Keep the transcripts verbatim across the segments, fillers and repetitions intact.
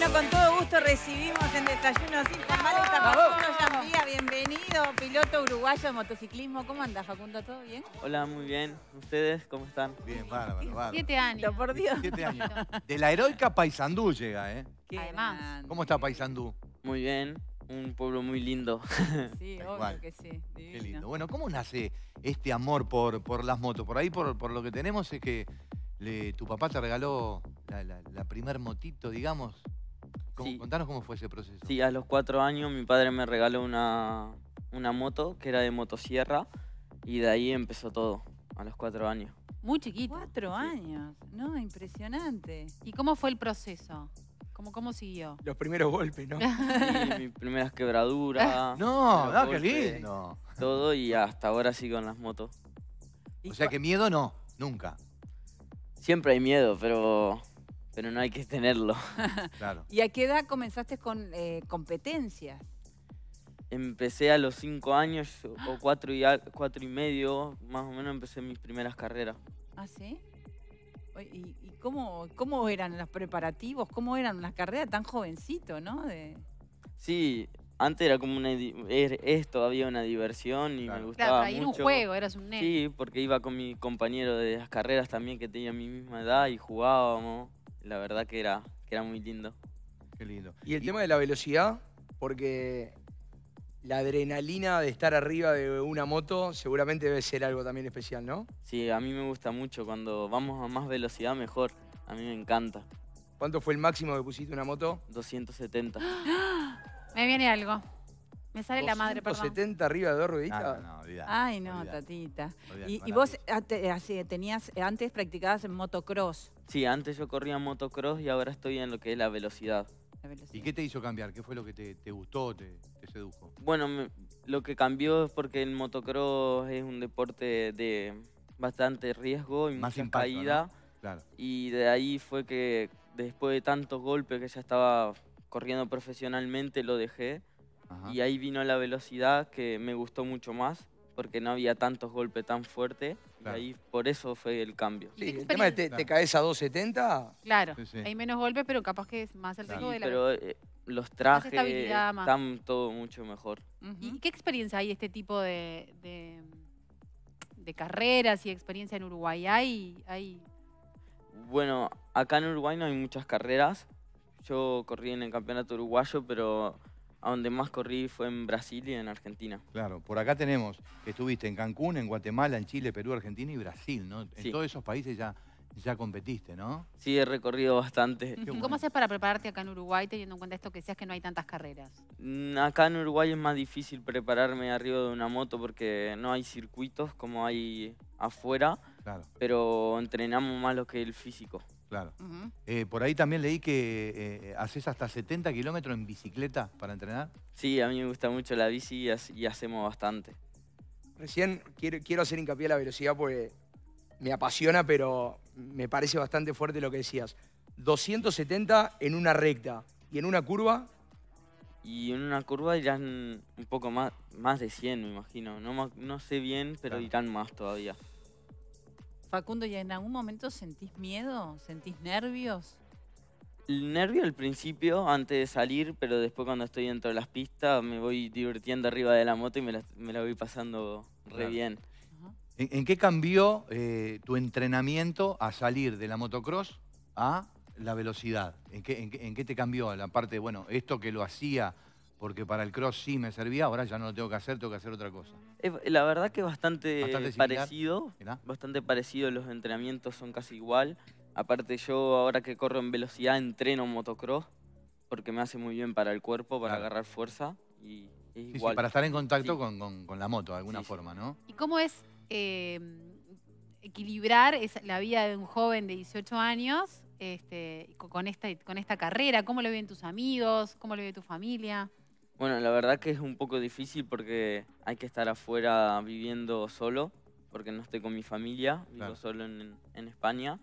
Bueno, con todo gusto recibimos en Desayuno Sin Tamales a Facundo Llambía. Bienvenido, piloto uruguayo de motociclismo. ¿Cómo andás, Facundo? ¿Todo bien? Hola, muy bien. ¿Ustedes cómo están? Bien, bárbaro, bárbaro. Siete años. Por Dios. Siete años. De la heroica Paysandú llega, ¿eh? Qué Además. grande. ¿Cómo está Paysandú? Muy bien. Un pueblo muy lindo. Sí, Tal obvio cual. que sí. Qué Divino. lindo. Bueno, ¿cómo nace este amor por, por las motos? Por ahí, por, por lo que tenemos, es que le- tu papá te regaló la, la, la primer motito, digamos. ¿Cómo- Sí. Contanos cómo fue ese proceso. Sí, a los cuatro años mi padre me regaló una, una moto que era de motosierra y de ahí empezó todo, a los cuatro años. Muy chiquito. Cuatro años. No, impresionante. ¿Y cómo fue el proceso? ¿Cómo, cómo siguió? Los primeros golpes, ¿no? Sí, mis primeras quebraduras. No, los no, qué golpes, lindo. Todo y hasta ahora sí con las motos. ¿Y O sea que miedo no, nunca. Siempre hay miedo, pero, pero no hay que tenerlo. Claro. ¿Y a qué edad comenzaste con eh, competencias? Empecé a los cinco años o cuatro y, al- cuatro y medio, más o menos empecé mis primeras carreras. ¿Ah, sí? Oye, ¿Y, y cómo, cómo eran los preparativos? ¿Cómo eran las carreras tan jovencito, no? De... Sí, antes era como una... di- er- Es todavía una diversión y Claro. me Claro, gustaba para ir a un mucho. juego, eras un nene. Sí, porque iba con mi compañero de las carreras también que tenía mi misma edad y jugábamos. La verdad que era, que era muy lindo. Qué lindo. Y el tema de la velocidad, porque la adrenalina de estar arriba de una moto seguramente debe ser algo también especial, ¿no? Sí, a mí me gusta mucho. Cuando vamos a más velocidad, mejor. A mí me encanta. ¿Cuánto fue el máximo que pusiste una moto? doscientos setenta. Me viene algo. Me sale la madre, perdón. doscientos setenta arriba de dos No, rueditas. no, no, olvidate, Ay, no, olvidate, tatita. olvidate, Y, y maravilloso. vos ate- así, tenías, antes practicabas en motocross. Sí, antes yo corría motocross y ahora estoy en lo que es la velocidad. La velocidad. ¿Y qué te hizo cambiar? ¿Qué fue lo que te, te gustó, te, te sedujo? Bueno, me- lo que cambió es porque el motocross es un deporte de bastante riesgo y Más mucha impacto, caída. Claro. Y de ahí fue que después de tantos golpes que ya estaba corriendo profesionalmente, lo dejé. Ajá. Y ahí vino la velocidad que me gustó mucho más porque no había tantos golpes tan fuertes. Claro. Y ahí por eso fue el cambio. Sí, ¿Qué el tema de te, Claro. te caes a doscientos setenta. Claro, Sí, sí. hay menos golpes, pero capaz que es más el Claro. riesgo Sí, de la pero eh, los trajes estabilidad, más. están todo mucho mejor. Ujú. ¿Y qué experiencia hay este tipo de, de, de carreras y experiencia en Uruguay? ¿Hay, hay Bueno, acá en Uruguay no hay muchas carreras. Yo corrí en el campeonato uruguayo, pero a donde más corrí fue en Brasil y en Argentina. Claro, por acá tenemos que estuviste en Cancún, en Guatemala, en Chile, Perú, Argentina y Brasil, ¿no? En Sí. todos esos países ya, ya competiste, ¿no? Sí, he recorrido bastante. Qué ¿Y bueno. cómo haces para prepararte acá en Uruguay teniendo en cuenta esto que decías que no hay tantas carreras? Mm, Acá en Uruguay es más difícil prepararme arriba de una moto porque no hay circuitos como hay afuera, Claro, pero entrenamos más lo que el físico. claro. Ujú. Eh, por ahí también leí que eh, haces hasta setenta kilómetros en bicicleta para entrenar. Sí, a mí me gusta mucho la bici y, hace- y hacemos bastante. Recién quiero, quiero hacer hincapié en la velocidad porque me apasiona, pero me parece bastante fuerte lo que decías. doscientos setenta en una recta y en una curva. Y en una curva irán un poco más, más de cien, me imagino. No, ma- no sé bien, pero Claro. irán más todavía. Facundo, ¿y en algún momento sentís miedo? ¿Sentís nervios? El nervio al principio, antes de salir, pero después cuando estoy dentro de las pistas me voy divirtiendo arriba de la moto y me la, me la voy pasando re Claro. bien. Ajá. ¿En, en qué cambió eh, tu entrenamiento a salir de la motocross a la velocidad? ¿En qué, en qué- en qué te cambió? La parte, bueno, esto que lo hacía porque para el cross sí me servía, ahora ya no lo tengo que hacer, tengo que hacer otra cosa. Es- la verdad que es bastante, Bastante similar. parecido, Mirá. bastante parecido, los entrenamientos son casi igual. Aparte yo ahora que corro en velocidad entreno motocross porque me hace muy bien para el cuerpo, para Claro. agarrar fuerza y es Sí, sí, igual. para estar en contacto Sí. con, con- con la moto de alguna Sí, sí. forma, ¿no? ¿Y cómo es eh, equilibrar esa- la vida de un joven de dieciocho años este, co- con, esta, con esta carrera? ¿Cómo lo viven tus amigos? ¿Cómo lo vive tu familia? Bueno, la verdad que es un poco difícil porque hay que estar afuera viviendo solo, porque no estoy con mi familia, vivo Claro. solo en, en España.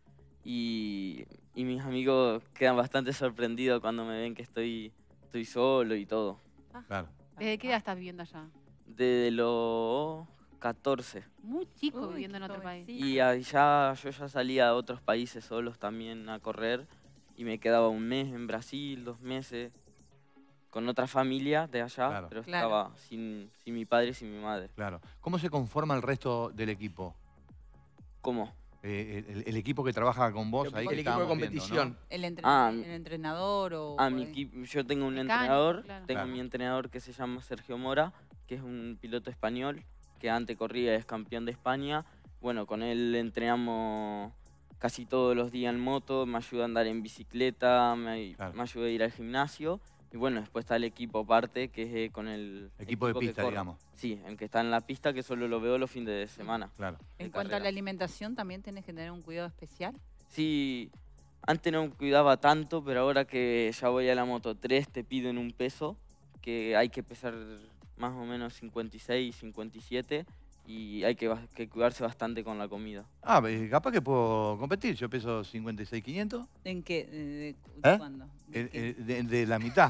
Y, y mis amigos quedan bastante sorprendidos cuando me ven que estoy, estoy solo y todo. Claro. ¿Desde qué edad estás viviendo allá? Desde los catorce. Muy chico Uy, viviendo en qué otro país. jovencito. Y ahí ya, yo ya salía a otros países solos también a correr. y me quedaba un mes en Brasil, dos meses, con otra familia de allá, Claro. pero Claro. estaba sin, sin mi padre y sin mi madre. Claro. ¿Cómo se conforma el resto del equipo? ¿Cómo? Eh, el, el equipo que trabaja con vos El, ahí el que equipo de estábamos viendo, competición. ¿no? El, entre- Ah, el entrenador o... A mi equipo, yo tengo un Mecánico, entrenador, claro. tengo Claro. mi entrenador que se llama Sergio Mora, que es un piloto español, que antes corría, es campeón de España. Bueno, con él entrenamos casi todos los días en moto, me ayuda a andar en bicicleta, me, Claro. me ayuda a ir al gimnasio. Y bueno, después está el equipo aparte, que es eh, con el Equipo de que pista, corre. digamos. Sí, el que está en la pista, que solo lo veo los fines de semana. Claro. En de cuanto a carrera. la alimentación, también tenés que tener un cuidado especial. Sí, antes no cuidaba tanto, pero ahora que ya voy a la Moto tres te piden un peso, que hay que pesar más o menos cincuenta y seis, cincuenta y siete, y hay que, ba- que cuidarse bastante con la comida. Ah, eh, capaz que puedo competir. Yo peso cincuenta y seis quinientos. ¿En qué? Eh, ¿Eh? ¿Cuándo? ¿De Eh, qué? eh, de, de la mitad.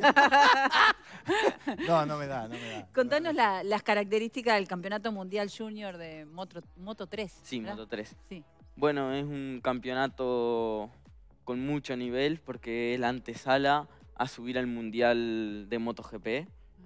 No, no me da, no me da. Contanos la- las características del Campeonato Mundial Junior de Moto, Moto tres. Sí, ¿verdad? Moto tres. Sí. Bueno, es un campeonato con mucho nivel porque es la antesala a subir al Mundial de MotoGP.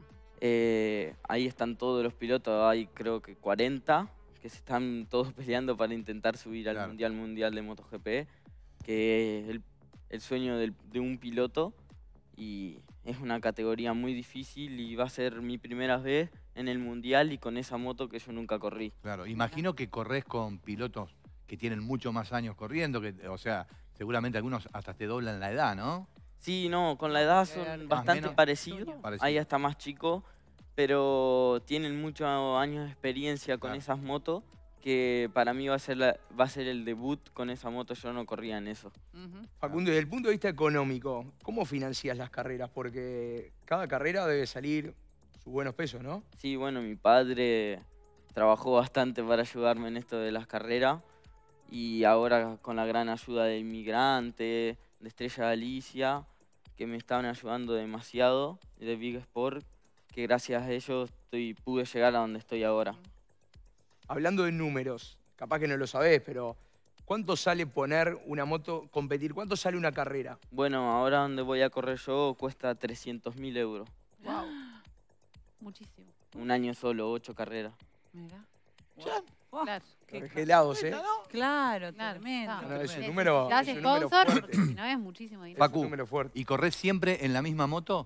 Eh, ahí están todos los pilotos, hay creo que cuarenta, que se están todos peleando para intentar subir al Claro. Mundial Mundial de MotoGP, que es el, el sueño del- de un piloto, y es una categoría muy difícil y va a ser mi primera vez en el Mundial y con esa moto que yo nunca corrí. Claro, imagino que corres con pilotos que tienen mucho más años corriendo, que, o sea, seguramente algunos hasta te doblan la edad, ¿no? Sí, no, con la edad Claro. son Más bastante menos. parecidos, Parecido. ahí hasta más chicos, pero tienen muchos años de experiencia con Claro. esas motos, que para mí va a ser la- va a ser el debut con esa moto, yo no corría en eso. Ujú. Facundo, desde el punto de vista económico, ¿cómo financias las carreras? Porque cada carrera debe salir sus buenos pesos, ¿no? Sí, bueno, mi padre trabajó bastante para ayudarme en esto de las carreras, y ahora con la gran ayuda de Inmigrante, de Estrella Galicia, que me estaban ayudando demasiado, y de Big Sport, que gracias a ellos estoy, pude llegar a donde estoy ahora. Hablando de números, capaz que no lo sabés, pero ¿cuánto sale poner una moto, competir? ¿Cuánto sale una carrera? Bueno, ahora donde voy a correr yo cuesta trescientos mil euros. Wow. Muchísimo. Un año solo, ocho carreras. Mira. Claro. Qué ca- Regelados, ¿eh? Claro, Claro, tremendo. está. No, es un Necesitas número, es un número sponsor, fuerte. porque si no es muchísimo dinero. Es Facu. un número fuerte. ¿Y corres siempre en la misma moto?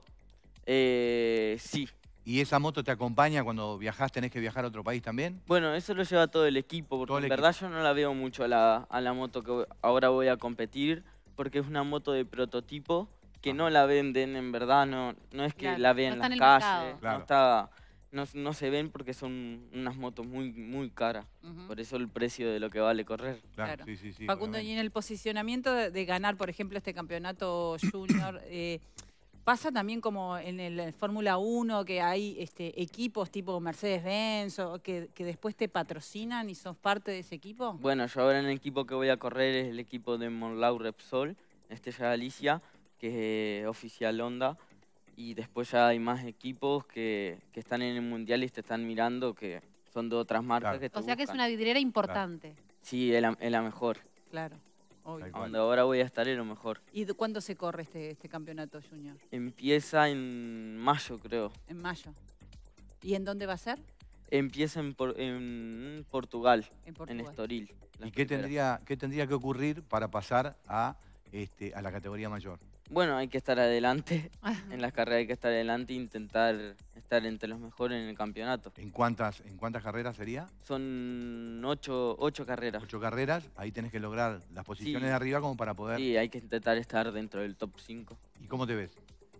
Eh, sí. ¿Y esa moto te acompaña cuando viajás, tenés que viajar a otro país también? Bueno, eso lo lleva todo el equipo, porque Todo el en verdad yo no la veo mucho a la, a la moto que voy- ahora voy a competir, porque es una moto de prototipo que no la venden en verdad, no, no es que Claro, la no vean está en en las el calles, mercado. Claro. no, está, no, no se ven porque son unas motos muy, muy caras. Ujú. Por eso el precio de lo que vale correr. Claro. Sí, sí, sí. Facundo, y obviamente. en el posicionamiento de, de ganar, por ejemplo, este campeonato junior, eh, ¿pasa también como en el Fórmula uno que hay este, equipos tipo Mercedes-Benz o que, que después te patrocinan y sos parte de ese equipo? Bueno, yo ahora en el equipo que voy a correr es el equipo de Monlau Repsol, Estrella Galicia, que es eh, oficial Honda. Y después ya hay más equipos que, que están en el mundial y te están mirando, que son de otras marcas Claro. que te O sea que es buscan. una vidriera importante. Sí, es la, es la mejor. Claro, obvio. Tal A cual. donde ahora voy a estar es lo mejor. ¿Y de cuándo se corre este, este campeonato junior? Empieza en mayo, creo. En mayo. ¿Y en dónde va a ser? Empieza en, Por- en Portugal, En en Portugal. Estoril. la ¿Y qué primera. tendría, qué tendría que ocurrir para pasar a, este, a la categoría mayor? Bueno, hay que estar adelante. En las carreras hay que estar adelante e intentar estar entre los mejores en el campeonato. ¿En cuántas, en cuántas carreras sería? Son ocho, ocho carreras. Ocho carreras, ahí tenés que lograr las posiciones Sí. de arriba como para poder... Sí, hay que intentar estar dentro del top cinco. ¿Y cómo te ves?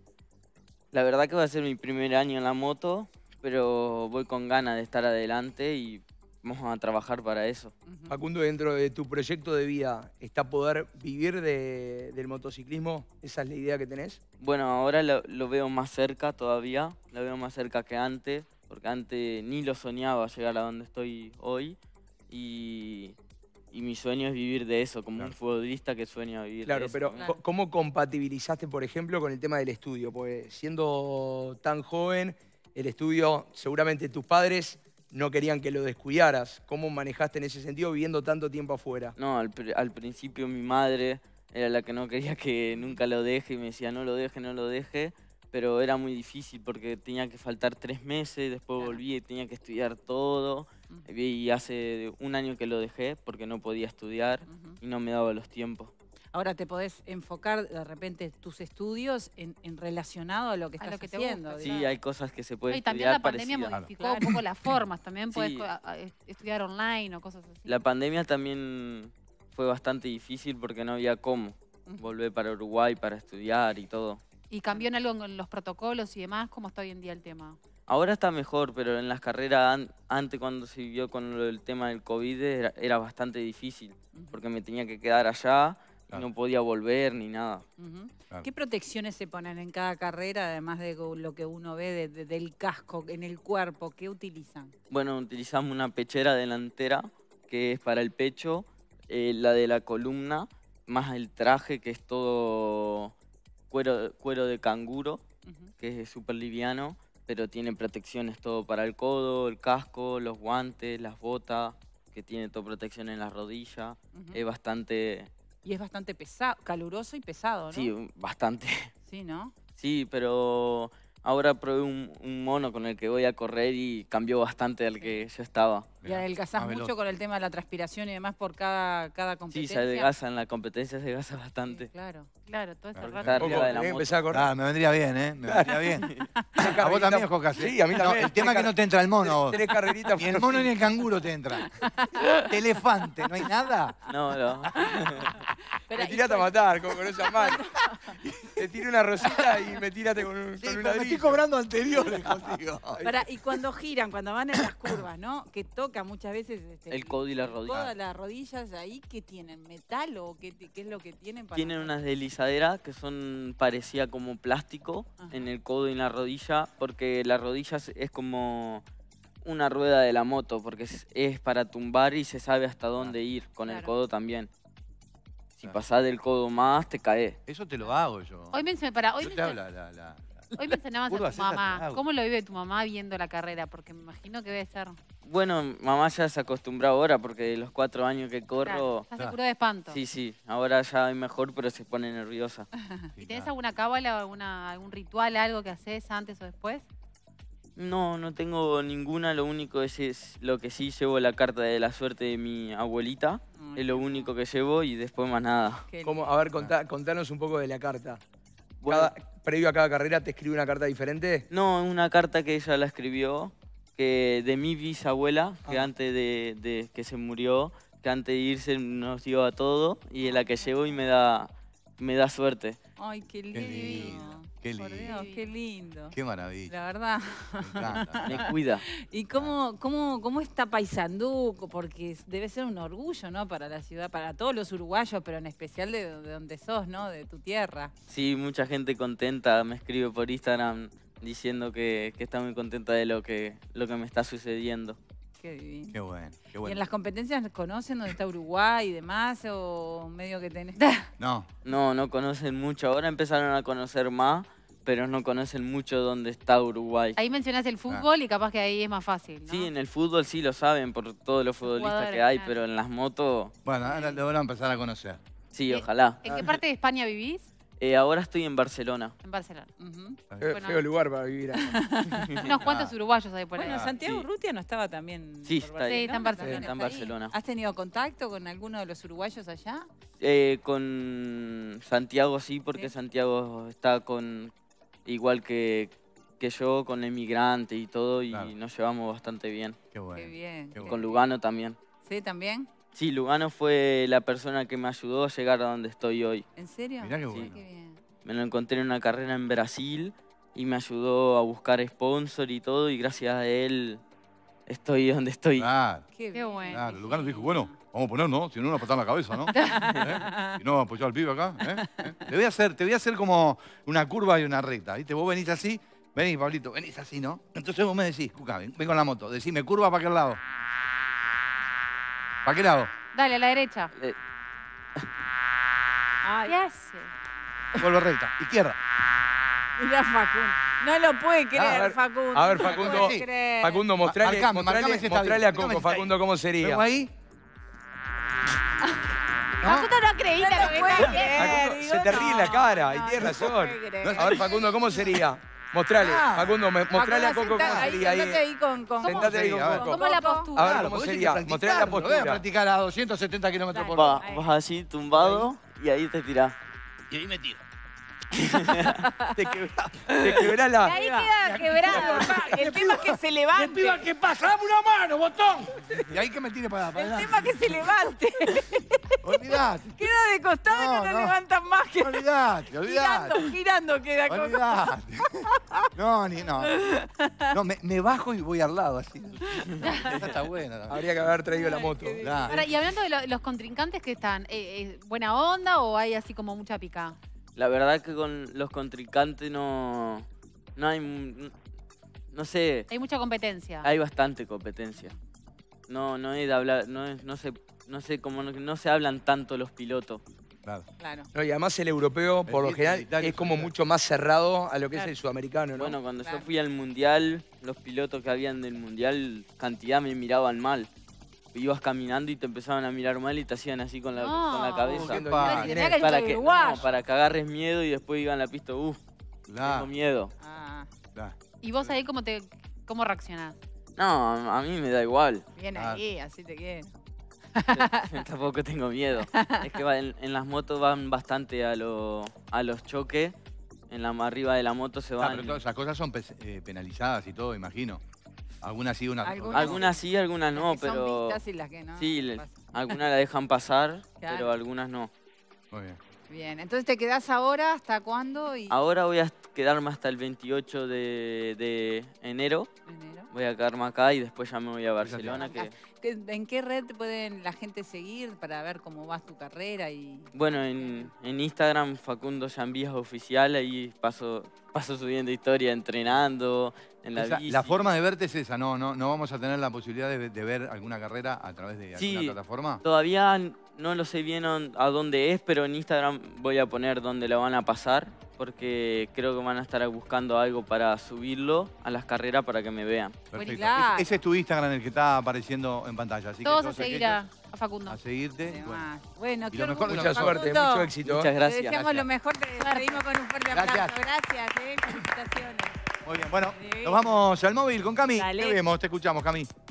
La verdad que va a ser mi primer año en la moto, pero voy con ganas de estar adelante y vamos a trabajar para eso. Ujú. Facundo, dentro de tu proyecto de vida, ¿está poder vivir de- del motociclismo? ¿Esa es la idea que tenés? Bueno, ahora lo, lo veo más cerca todavía, lo veo más cerca que antes, porque antes ni lo soñaba llegar a donde estoy hoy, y, y mi sueño es vivir de eso, como Claro. un futbolista que sueña vivir Claro, de eso. pero también. co- ¿cómo compatibilizaste, por ejemplo, con el tema del estudio? Porque siendo tan joven, el estudio, seguramente tus padres no querían que lo descuidaras. ¿Cómo manejaste en ese sentido viviendo tanto tiempo afuera? No, al, pri- al principio mi madre era la que no quería que nunca lo deje y me decía no lo deje, no lo deje. Pero era muy difícil porque tenía que faltar tres meses, después Claro. volví y tenía que estudiar todo. Ujú. Y hace un año que lo dejé porque no podía estudiar Ujú. y no me daba los tiempos. Ahora te podés enfocar de repente tus estudios en, en relacionado a lo que A estás lo que te haciendo. gusta, Sí, digamos. hay cosas que se pueden Y también la estudiar pandemia parecidas. modificó Claro. un poco las formas. También puedes Sí. co- a- a- estudiar online o cosas así. La pandemia también fue bastante difícil porque no había cómo Ujú. volver para Uruguay para estudiar y todo. ¿Y cambió en algo en los protocolos y demás? ¿Cómo está hoy en día el tema? Ahora está mejor, pero en las carreras an- antes cuando se vivió con lo del tema del COVID era, era bastante difícil Ujú. porque me tenía que quedar allá Claro. y no podía volver ni nada. Ujú. Claro. ¿Qué protecciones se ponen en cada carrera, además de lo que uno ve de- de- del casco en el cuerpo? ¿Qué utilizan? Bueno, utilizamos una pechera delantera que es para el pecho, eh, la de la columna, más el traje que es todo cuero, cuero de canguro, Ujú. que es súper liviano, pero tiene protecciones todo para el codo, el casco, los guantes, las botas, que tiene toda protección en la rodilla. Ujú. Es bastante, Y es bastante pesado, caluroso y pesado, ¿no? sí, bastante. Sí, ¿no? Sí, pero ahora probé un, un mono con el que voy a correr y cambió bastante del que yo estaba. Y adelgazás más mucho veloz. con el tema de la transpiración y demás por cada, cada Sí, competencia. se adelgaza en la competencia, se adelgaza Sí, bastante. claro. Claro, todo ese Claro. rato. Está arriba Poco, de la eh, moto. empecé a correr. Ah, me vendría bien, ¿eh? Me vendría bien. A vos también, Jocas. ¿eh? Sí, a mí No, también. el tema es que no te entra el mono. a vos. Tres carreritas. Ni el mono ni el canguro te entra. Elefante, ¿no hay nada? No, no. Pero, Me y tiraste a cu- matar, como con esa mano. Te tiré una rosita y me tiraste con un, Sí, con un pero me estoy ladrillo. cobrando anteriores contigo. Pará, y cuando giran, cuando van en las curvas, ¿no? Que toca muchas veces este, El codo y la el rodilla. codo, las rodillas ahí, ¿qué tienen? ¿Metal o qué, qué es lo que tienen para Tienen unas deslizaderas que son parecía como plástico Ajá. en el codo y en la rodilla, porque la rodilla es- es como una rueda de la moto, porque es, es para tumbar y se sabe hasta dónde ir, con el Claro. codo también. Si Claro. pasás del codo más, te caes. Eso te lo hago yo. Hoy, mencioné, pará, hoy, Yo te mencioné- hablo la, la, la- hoy mencionabas a Curvas tu esas te mamá. hago. ¿Cómo lo vive tu mamá viendo la carrera? Porque me imagino que debe ser... Bueno, mamá ya se acostumbró ahora, porque de los cuatro años que Claro, corro... ya se Claro. curó de espanto. Sí, sí, ahora ya hay mejor, pero se pone nerviosa. Sí, ¿Y tenés claro. alguna cábala, alguna, algún ritual, algo que haces antes o después? No, no tengo ninguna, lo único es, es lo que sí llevo la carta de la suerte de mi abuelita, Ay, es lo qué único que llevo y después más nada. Qué ¿Cómo? lindo. A ver, contá- contanos un poco de la carta. Bueno, Cada- previo a cada carrera te escribe una carta diferente. no, es una carta que ella la escribió, que de mi bisabuela, que Ah. antes de, de que se murió, que antes de irse nos dio a todo y es la que llevo y me da, me da suerte. Ay, qué lindo. lindo, qué Por lindo. Dios, qué lindo. Qué maravilla. La verdad. Me encanta. Me cuida. ¿Y cómo, cómo, cómo está Paysandú? Porque es- debe ser un orgullo, ¿no? Para la ciudad, para todos los uruguayos, pero en especial de, de donde sos, ¿no? De tu tierra. Sí, mucha gente contenta me escribe por Instagram diciendo que, que está muy contenta de lo que, lo que me está sucediendo. Qué divino. Qué bueno, qué ¿Y en bueno. las competencias conocen dónde está Uruguay y demás? ¿O medio que tenés...? No, No, no conocen mucho. Ahora empezaron a conocer más, pero no conocen mucho dónde está Uruguay. Ahí mencionás el fútbol y capaz que ahí es más fácil, ¿no? Sí, en el fútbol sí lo saben por todos los futbolistas jugadores, que hay, claro. pero en las motos, bueno, ahora lo van a empezar a conocer. sí, Eh, ojalá. ¿En qué parte de España vivís? Eh, ahora estoy en Barcelona. En Barcelona. Ujú. Feo, Bueno. feo lugar para vivir acá. Unos cuantos Ah. uruguayos hay por ahí. Bueno, Ah, Santiago sí. Urrutia no estaba también Sí, por está ahí. Sí, está en ¿no? Barcelona. También Está en ahí. Barcelona. ¿Has tenido contacto con alguno de los uruguayos allá? Eh, con Santiago sí, porque Sí. Santiago está con igual que, que yo, con Emigrante y todo, y Claro. nos llevamos bastante bien. Qué bueno. Qué bien. qué qué bueno. Con bien. Lugano también. ¿Sí, también? Sí, Lugano fue la persona que me ayudó a llegar a donde estoy hoy. ¿En serio? Mirá qué Sí, bueno. qué bien. Me lo encontré en una carrera en Brasil y me ayudó a buscar sponsor y todo, y gracias a él estoy donde estoy. Claro, Qué, Qué bueno. claro. Lugano dijo, bueno, vamos a poner, ¿no? Si no, una patada en la cabeza, ¿no? ¿Eh? Si no, apoyar al pibe acá. ¿eh? ¿Eh? Te voy a hacer, te voy a hacer como una curva y una recta, ¿viste? Vos venís así, venís, Pablito, venís así, ¿no? Entonces vos me decís, Cuca, ven, ven con la moto, decime, curva para aquel lado. ¿Para qué lado? Dale, a la derecha. Eh, Ay, ¿Qué hace? Vuelvo recta, izquierda. mirá Facundo. No lo puede creer, a ver, Facundo. a ver, no lo Facundo, puede creer. Facundo, mostrale, Marcame, mostrale, marcame si está mostrale bien, a marcame Coco, si está Facundo, cómo sería. ¿Vengo ahí? Facundo no acredita No lo lo que puede está creer. haciendo. Facundo, digo, se te ríe en la no, cara, y no, tienes no razón. puede creer. A ver, Facundo, ¿cómo sería? Mostrale, Ah. Facundo, me- mostrale a Facundo, Coco cómo sentá- ahí, sería ahí. sentate ahí con, con Sentate ahí con Sí, a ver. Coco. ¿Cómo es la postura? A ver, Claro, ¿cómo porque hay sería? que Mostrale la practicarlo, voy a postura. practicar a doscientos setenta kilómetros por Va- hora. Ahí. vas así, tumbado, y ahí te tirás. Y ahí me tiro. Te quebrás, te quebrás Y la... ahí queda quebrado. El tema es que se levante. ¿qué pasa? ¡Dame una mano, botón! Y ahí que me tire para, para El adelante. tema es que se levante. Olvidate. Queda de costado y No, no, lo no. levantan más que Olvidate, olvidate. girando, girando queda Coco. Olvidate. No, ni no. No, me, me bajo y voy al lado así. Esta está buena también. Habría que haber traído la moto. Claro. Ahora, y hablando de lo- los contrincantes que están, eh, eh, ¿buena onda o hay así como mucha pica? La verdad que con los contrincantes no, no hay, m- no sé, Hay mucha competencia. hay bastante competencia. No, no es de hablar, no es, no sé, no sé cómo no, no se hablan tanto los pilotos. Claro. Claro. No, y además el europeo, por lo El general, Italia es como es mucho más cerrado a lo que Claro. es el sudamericano, ¿no? Bueno, cuando Claro. yo fui al mundial, los pilotos que habían del mundial, cantidad me miraban mal. Ibas caminando y te empezaban a mirar mal y te hacían así con la, No. con la cabeza. Diciendo, Pa. "¿Quién Mirá es?". que yo Para soy que, no, uruguayo. para que agarres miedo y después iban a la pista, uff, tengo Claro. miedo. Ah, Claro. ¿Y vos ahí cómo, te, cómo reaccionás? No, a, a mí me da igual. bien Ah. ahí, así te quiero. Tampoco tengo miedo. Es que va- en, en las motos van bastante a, lo- a los choques. En la arriba de la moto se Ah, van. pero todas esas cosas son pe- eh, penalizadas y todo, imagino. Algunas sí, unas Algunas- otras Algunas sí, algunas no, Las que son pero vistas y las que no. sí, no le- pasa. algunas la dejan pasar, Claro. pero algunas no. Muy bien. Bien, entonces te quedás ahora, ¿hasta cuándo? Y... Ahora voy a quedarme hasta el veintiocho de, de enero. enero. Voy a quedarme acá y después ya me voy a Barcelona. Que, ¿Qué- ¿En qué red te pueden la gente seguir para ver cómo va tu carrera? Y... bueno, en, en Instagram, Facundo Yambías Oficial, ahí paso, paso subiendo historia, entrenando, en la Esa- bici. la forma de verte es esa, ¿no? ¿No, no vamos a tener la posibilidad de, de ver alguna carrera a través de Sí. alguna plataforma? Todavía no lo sé bien on- a dónde es, pero en Instagram voy a poner dónde lo van a pasar, porque creo que van a estar buscando algo para subirlo a las carreras para que me vean. Perfecto. claro. Es- ese es tu Instagram el que está apareciendo en pantalla. Así Todos que a seguir a, a Facundo. a seguirte. Bueno, Demás. Bueno, Y qué lo mejor de orgullo, Mucha lo suerte, Facundo. mucho éxito. Muchas Te gracias. deseamos lo mejor, te despedimos con un fuerte Gracias. aplauso. Gracias, eh, felicitaciones. muy bien. Bueno, Sí. nos vamos al móvil con Cami. Dale. Te vemos, te escuchamos, Cami.